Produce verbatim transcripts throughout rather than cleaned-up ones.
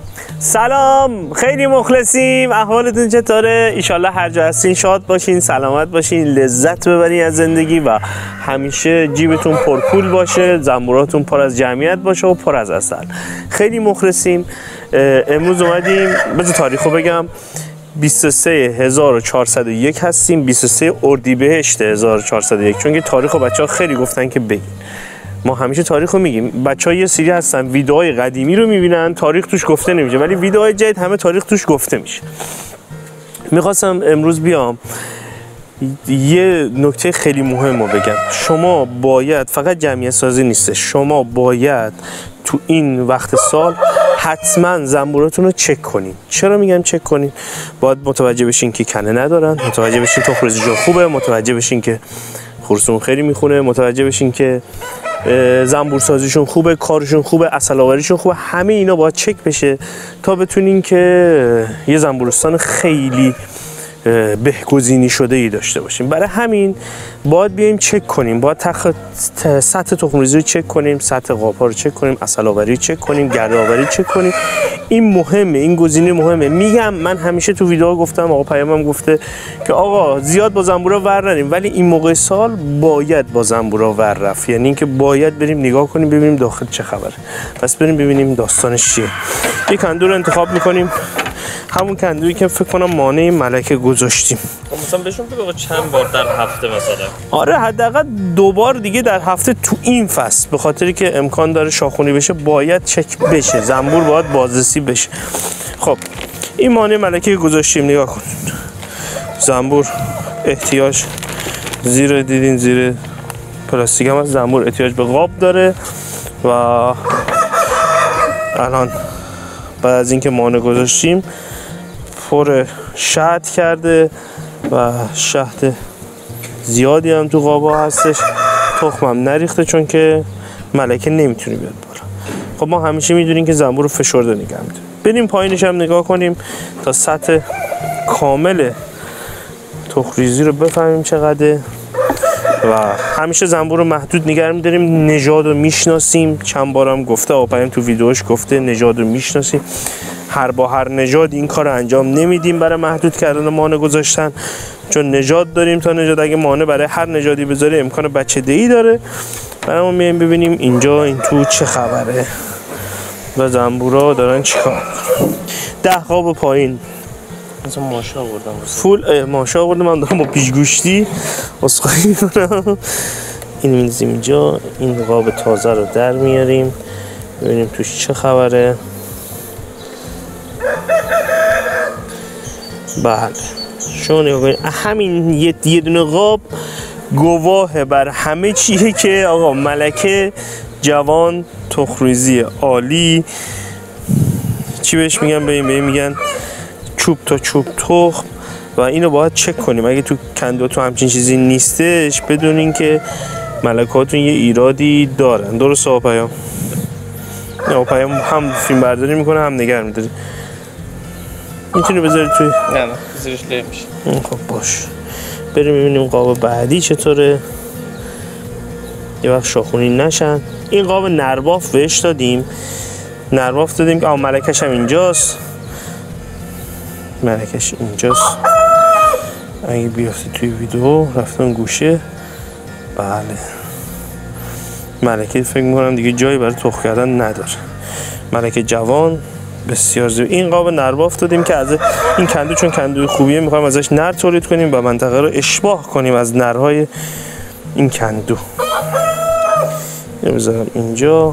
سلام، خیلی مخلصیم. احوالتون چطوره؟ ایشالله هر جا هستین شاد باشین، سلامت باشین، لذت ببرین از زندگی و همیشه جیبتون پرپول باشه، زنبوراتون پر از جمعیت باشه و پر از عسل. خیلی مخلصیم. امروز اومدیم، بذار تاریخو بگم، بیست و سه هزار و چهارصد و یک هستیم، بیست و سه اردیبهشت هزار و چهارصد و یک، چون که تاریخو بچه‌ها خیلی گفتن که بگین. ما همیشه تاریخ رو میگیم. بچه‌ها یه سری هستن ویدئوهای قدیمی رو میبینن تاریخ توش گفته نمیشه، ولی ویدئوهای جدید همه تاریخ توش گفته میشه. میخواستم امروز بیام یه نکته خیلی مهم رو بگم. شما باید، فقط جمعیت سازی نیسته، شما باید تو این وقت سال حتما زنبوراتون رو چک کنین. چرا میگم چک کنین؟ باید متوجه بشین که کنه ندارن، متوجه بشین تخم ریزیشون خوبه، متوجه بشین که خرسون خیلی میخونه، متوجه بشین که زنبور سازیشون خوبه، کارشون خوبه، عسل آوریشون خوبه. همه اینا باید چک بشه تا بتونین که یه زنبورستان خیلی بهگزینی شده ای داشته باشیم. برای همین باید بیایم چک کنیم، باید تخ... سطح تخم ریزی رو چک کنیم، سطح قاپا رو چک کنیم، عسل آوری چک کنیم، گرده آوری چک کنیم. این مهمه، این گزینه مهمه. میگم من همیشه تو ویدیو گفتم، آقا پیامم گفته که آقا زیاد با زنبورا ور نریم، ولی این موقع سال باید با زنبورا ور رفت. یعنی اینکه باید بریم نگاه کنیم ببینیم داخل چه خبره. پس بریم ببینیم داستانش چیه. یک کندو رو انتخاب میکنیم، همون کندویی که فکر کنم مانع ملکه گذاشتیم. مثلا بهشون بگو چند بار در هفته مثلا؟ آره حداقل دو بار دیگه در هفته تو این فصل، به خاطری که امکان داره شاخونی بشه باید چک بشه، زنبور باید بازرسی بشه. خب این مانع ملکه گذاشتیم، نگاه کنید. زنبور احتیاج زیر، دیدین زیر پلاستیک هم هست، زنبور احتیاج به قاب داره و الان بعد از اینکه مانع گذاشتیم پر شهد کرده و شهد زیادی هم تو قابا هستش. تخمم نریخته چون که ملکه نمیتونه بیاد بالا. خب ما همیشه میدونیم که زنبور رو فشرده نگه میدونیم. بریم پایینش هم نگاه کنیم تا سطح کامل تخم‌ریزی رو بفهمیم چقدره و همیشه زنبور رو محدود نگه می‌داریم. نژاد رو میشناسیم، چند بارم گفته، آقا تو ویدیوش گفته نژاد رو میشناسیم. هر با هر نژاد این کار رو انجام نمیدیم برای محدود کردن مانع گذاشتن، چون نژاد داریم تا نژاد اگه مانع برای هر نژادی بذاره امکان بچه دهی داره. برای ما میایم ببینیم اینجا این تو چه خبره و زنبورا دارن چیکار میکنن. ده قاب پایین مثلا ماشا آوردم، فول ماشا آوردم، من دارم با پیشگوشتی اسخایی میکنم. این می‌ریزیم اینجا، این قاب تازه رو در میاریم ببینیم توش چه خبره. بله شما نگاه کنید، همین یه یه دونه قاب گواه بر همه چیه که آقا ملکه جوان، تخم‌ریزی عالی. چی بهش میگن؟ به این میگن چوب تا چوب تخم و اینو باید چک کنیم. اگه تو کندو تو همچین چیزی نیستش بدونین که ملکاتون یه ایرادی دارن. درست آقا پیام؟ آقا پیام هم فیلم برداری میکنه هم نگر میداری. میتونی بذاری توی؟ نه نه زیرش له میشه. خب باش، بریم ببینیم قاب بعدی چطوره. یه وقت شاخونی نشن. این قاب نرباف بهش دادیم، نرباف دادیم که آقا ملکش هم اینجاست، ملکش اینجاست. اگه بیافتی توی ویدیو رفتن گوشه. بله ملکه فکر میکنم دیگه جایی برای تخم کردن نداره. ملکه جوان بسیار زیبا. این قاب نرباف دادیم که از این کندو، چون کندوی خوبیه، میخوایم ازش نر تولید کنیم و منطقه رو اشباع کنیم از نرهای این کندو. اینو بذارم اینجا.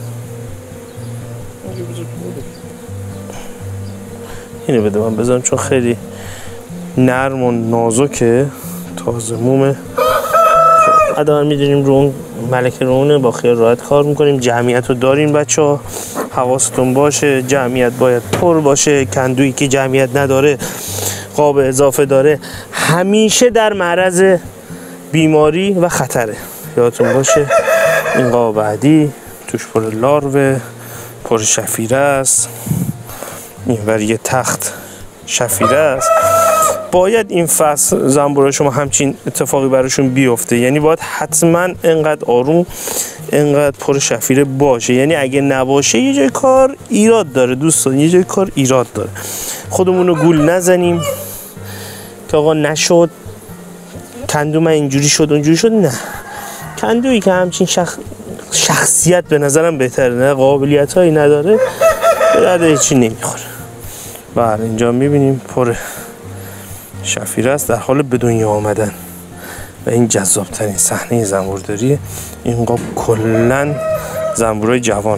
اینو بده من بذارم چون خیلی نرم و نازکه، تازه مومه. ادامه میدونیم رو ملکه رونه با خیال راحت کار میکنیم. جمعیت رو دارین بچه ها، حواستون باشه جمعیت باید پر باشه. کندویی که جمعیت نداره، قاب اضافه داره، همیشه در معرض بیماری و خطره. یادتون باشه. این قاب بعدی توش پر لاروه، پر شفیره است. این ور یه تخت شفیره است. باید این فصل زنبورا شما همچین اتفاقی براشون بیفته، یعنی باید حتما اینقدر آروم اینقدر پر شفیره باشه. یعنی اگه نباشه یه جای کار ایراد داره دوستان، یه جای کار ایراد داره. خودمون رو گول نزنیم که آقا نشد کندو من اینجوری شد اونجوری شد. نه، کندویی که همچین شخ... شخصیت به نظرم بهتره، نه قابلیت هایی نداره به درد هیچی نمیخوره. بله اینجا میبینیم پر شفیره است در حال به دنیا آمدن و این جذاب ترین صحنه زنبورداریه. این قاب کلا زنبورای جوانه،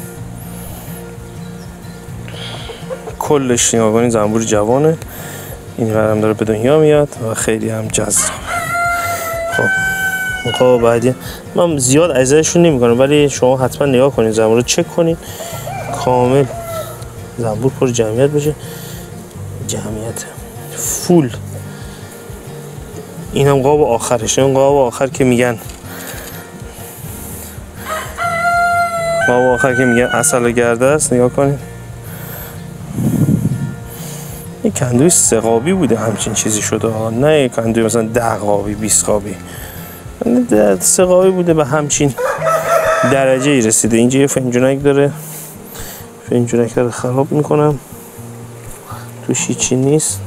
کلش نگاه کنید زنبور جوانه. این قرم داره به دنیا میاد و خیلی هم جذاب. خب قاب بعدی من زیاد عزیزشون نمی کنم، ولی شما حتما نگاه کنید زنبور رو چک کنید کامل زنبور پر جمعیت بشه. جمعیت فول. این هم قاب آخرش، این قاب آخر که میگن قاب آخر که میگن عسل گرده است. نگاه کنید این کندوی سه قابی بوده همچین چیزی شده ها، نه کندوی مثلا ده قابی بیست قابی، سه قابی بوده به همچین درجه ای رسیده. اینجا یه فنجونک داره، فنجونک رو خراب میکنم، توش هیچی نیست.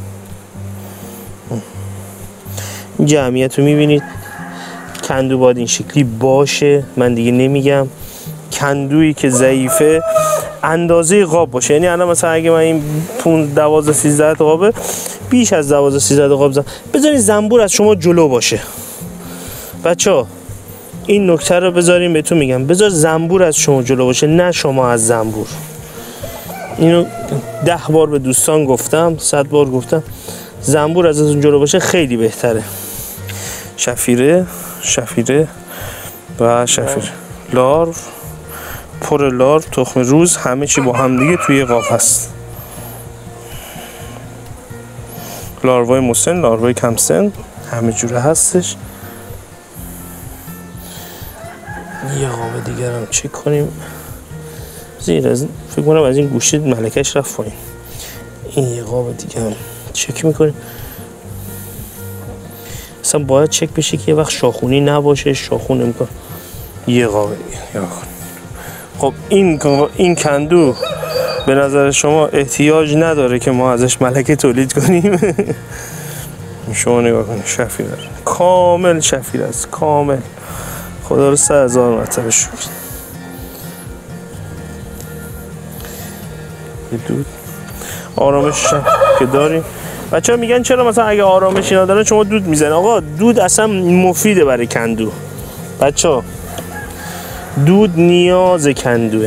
جمعیت رو میبینید، کندو باید این شکلی باشه. من دیگه نمیگم کندویی که ضعیفه اندازه قاب باشه. یعنی الان مثلا اگه من این دوازده سیزده قابه، بیش از دوازده سیزده قاب زن بذارین زنبور از شما جلو باشه. بچه‌ها این نکته رو بذارین، بهتون میگم بذار زنبور از شما جلو باشه نه شما از زنبور. اینو ده بار به دوستان گفتم، صد بار گفتم، زنبور از اون جلو باشه خیلی بهتره. شفیره شفیره و شفیره لارو، پر لارو، تخم روز، همه چی با هم دیگه توی قاب هست. لاروای مسن، لاروای کم سن، همه جوره هستش. یه قاب دیگر هم چک کنیم. زیر از فکر کنم از این گوشه ملکش رفت پایین. این یه قاب دیگه هم چک میکنیم. اصلا باید چک بشه که یه وقت شاخونی نباشه، شاخون نمیکنه. یه قاب دیگه. خب این این کندو به نظر شما احتیاج نداره که ما ازش ملکه تولید کنیم؟ شما نگاه کنید شفیر داره، کامل شفیر است، کامل. خدا رو سه هزار مرتبه شکر. دود آرامش که داریم. بچه‌ها میگن چرا مثلا اگه آرامشی نداره شما دود میزنی؟ آقا دود اصلا مفیده برای کندو. بچه‌ها دود نیاز کندوه،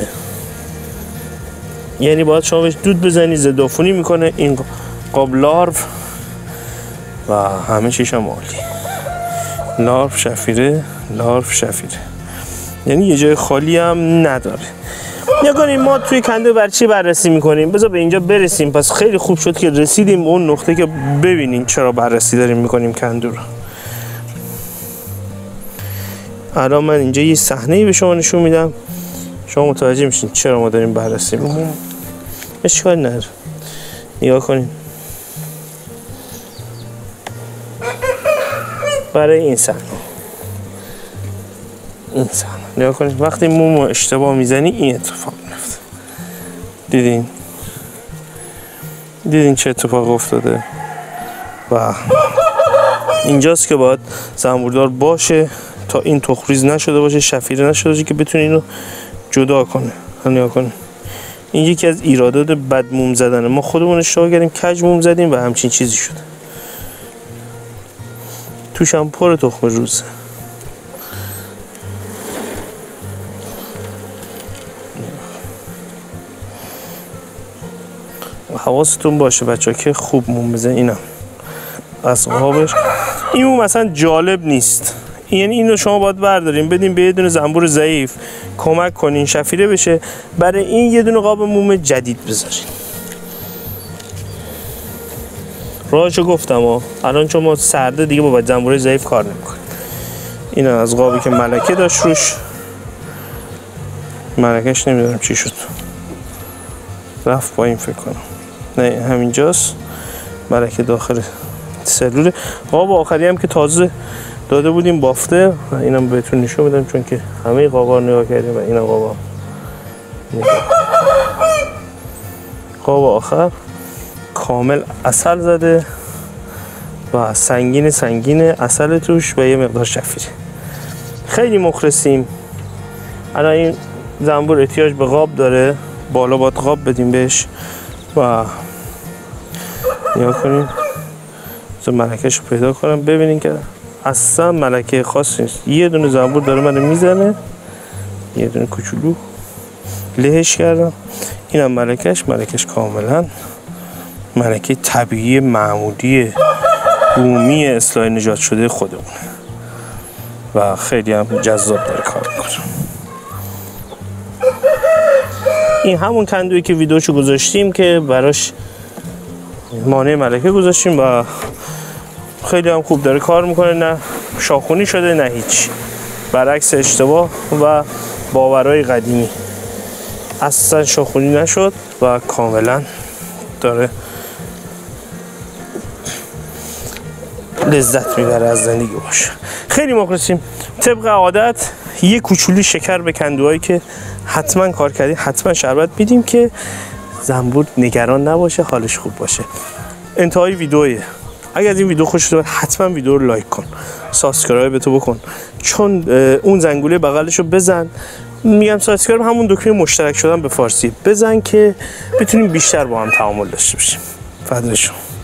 یعنی باید شما بهش دود بزنی، ضد عفونی میکنه. این قاب لارو و همه چیش هم عالی. لارو شفیره، لارو شفیره، یعنی یه جای خالی هم نداره. نگاه ما توی کندو بر چی بررسی میکنیم؟ بذار به اینجا برسیم. پس خیلی خوب شد که رسیدیم به اون نقطه که ببینیم چرا بررسی داریم میکنیم کندو رو. الان من اینجا یه صحنه‌ای به شما نشون میدم، شما متوجه میشین چرا ما داریم بررسی میکنیم. اشکال نداره. نگاه کنید برای این صحنه، این صحنه نگاه کنید وقتی مومو اشتباه میزنی این اتفاق میفته. دیدین؟ دیدین چه اتفاق افتاده؟ و اینجاست که باید زنبوردار باشه تا این تخم‌ریز نشده باشه، شفیره نشده باشه که بتونه اینو جدا کنه. نگاه کنید این یکی از ایرادات بد موم زدنه. ما خودمون اشتباه کردیم، کج موم زدیم و همچین چیزی شده. توش هم پر تخم روزه. حواستون باشه بچه ها که خوب موم بزن. اینم از قابش. این موم اصلا جالب نیست، یعنی اینو شما باید برداریم بدیم به یه دونه زنبور ضعیف کمک کنین شفیره بشه، برای این یه دونه قاب موم جدید بذارین. راهشو گفتم ها. الان چون ما سرده دیگه با زنبور ضعیف کار نمیکنیم. این از قابی که ملکه داشت روش، ملکش نمیدونم چی شد، رفت پایین فکر کنم. نه همینجاست، ملکه داخل سلول. قاب آخری هم که تازه داده بودیم بافته، اینم بهتون نشون بدم چون که همه قابا نگاه کردیم و اینا قابا قاب آخر کامل عسل زده و سنگین سنگین عسل توش و یه مقدار شفیری. خیلی مخلصیم. الان این زنبور احتیاج به قاب داره، بالا باید قاب بدیم بهش و نگاه کنیم تو ملکه‌شو پیدا کنم ببینین که اصلا ملکه خاصی نیست. یه دونه زنبور داره منو میزنه، یه دونه کوچولو لهش کردم. اینم ملکش. ملکش کاملا ملکه طبیعی معمولی بومی اصلاح نژاد شده خودمون و خیلی هم جذاب داره کار میکنه. این همون کندویی که ویدیوشو گذاشتیم که براش مانع ملکه گذاشتیم و خیلی هم خوب داره کار میکنه، نه شاخونی شده نه هیچ، برعکس اشتباه و باورهای قدیمی اصلا شاخونی نشد و کاملا داره لذت میبره از زندگی باشه. خیلی مخلصیم. طبق عادت یه کوچولی شکر به کندوهایی که حتما کار کردیم حتما شربت میدیم که زنبور نگران نباشه، حالش خوب باشه. انتهای ویدیوه. اگر از این ویدیو خوشت اومد حتما ویدیو رو لایک کن، سابسکرایب تو بکن، چون اون زنگوله بغلشو بزن. میگم سابسکرایب همون دکمه مشترک شدن به فارسی بزن که بتونیم بیشتر با هم تعامل داشته باشیم. فدای شما.